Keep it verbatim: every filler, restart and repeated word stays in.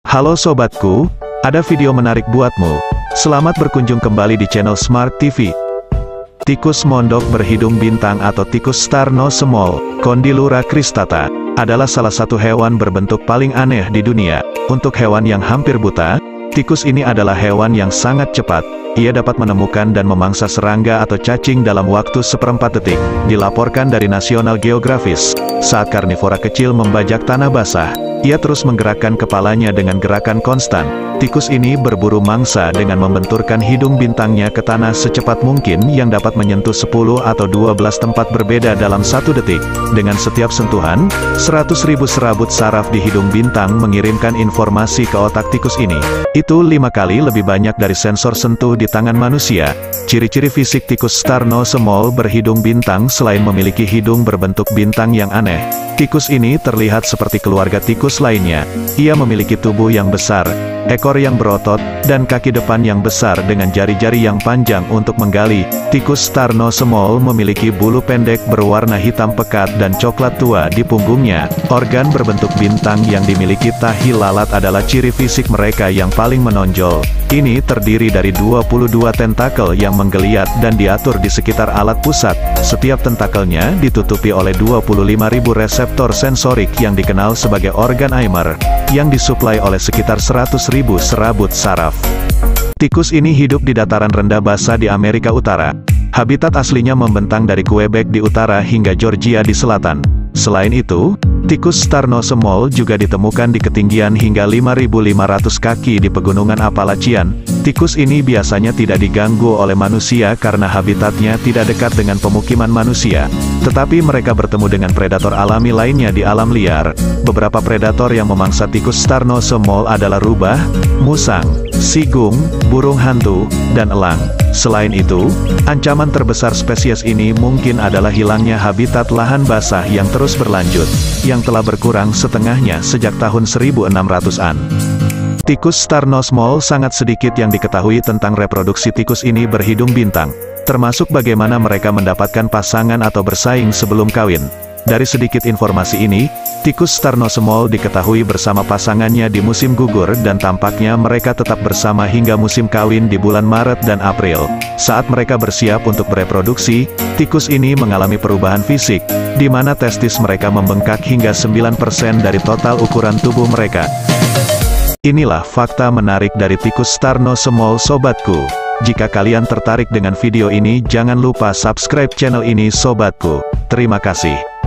Halo sobatku, ada video menarik buatmu. Selamat berkunjung kembali di channel Smart T V. Tikus mondok berhidung bintang atau tikus star nose mole, Condylura cristata, adalah salah satu hewan berbentuk paling aneh di dunia. Untuk hewan yang hampir buta, tikus ini adalah hewan yang sangat cepat. Ia dapat menemukan dan memangsa serangga atau cacing dalam waktu seperempat detik. Dilaporkan dari National Geographic, saat karnivora kecil membajak tanah basah, ia terus menggerakkan kepalanya dengan gerakan konstan. Tikus ini berburu mangsa dengan membenturkan hidung bintangnya ke tanah secepat mungkin yang dapat menyentuh sepuluh atau dua belas tempat berbeda dalam satu detik. Dengan setiap sentuhan, seratus ribu serabut saraf di hidung bintang mengirimkan informasi ke otak tikus ini. Itu lima kali lebih banyak dari sensor sentuh di tangan manusia. Ciri-ciri fisik tikus star nose mole berhidung bintang selain memiliki hidung berbentuk bintang yang aneh, tikus ini terlihat seperti keluarga tikus lainnya. Ia memiliki tubuh yang besar, ekor yang berotot, dan kaki depan yang besar dengan jari-jari yang panjang untuk menggali. Tikus star nose mole memiliki bulu pendek berwarna hitam pekat dan coklat tua di punggungnya. Organ berbentuk bintang yang dimiliki tahi lalat adalah ciri fisik mereka yang paling menonjol. Ini terdiri dari dua puluh dua tentakel yang menggeliat dan diatur di sekitar alat pusat. Setiap tentakelnya ditutupi oleh dua puluh lima ribu reseptor sensorik yang dikenal sebagai organ Eimer, yang disuplai oleh sekitar seratus ribu serabut saraf. Tikus ini hidup di dataran rendah basah di Amerika Utara. Habitat aslinya membentang dari Quebec di utara hingga Georgia di selatan. Selain itu, tikus star nose mole juga ditemukan di ketinggian hingga lima ribu lima ratus kaki di pegunungan Appalachian. Tikus ini biasanya tidak diganggu oleh manusia karena habitatnya tidak dekat dengan pemukiman manusia. Tetapi mereka bertemu dengan predator alami lainnya di alam liar. Beberapa predator yang memangsa tikus star nose mole adalah rubah, musang, sigung, burung hantu, dan elang. Selain itu, ancaman terbesar spesies ini mungkin adalah hilangnya habitat lahan basah yang terus berlanjut, yang telah berkurang setengahnya sejak tahun seribu enam ratusan. Tikus star nose mole sangat sedikit yang diketahui tentang reproduksi tikus ini berhidung bintang, termasuk bagaimana mereka mendapatkan pasangan atau bersaing sebelum kawin. Dari sedikit informasi ini, tikus star nose mole diketahui bersama pasangannya di musim gugur dan tampaknya mereka tetap bersama hingga musim kawin di bulan Maret dan April. Saat mereka bersiap untuk bereproduksi, tikus ini mengalami perubahan fisik, di mana testis mereka membengkak hingga sembilan persen dari total ukuran tubuh mereka. Inilah fakta menarik dari tikus star nose mole sobatku. Jika kalian tertarik dengan video ini, jangan lupa subscribe channel ini sobatku. Terima kasih.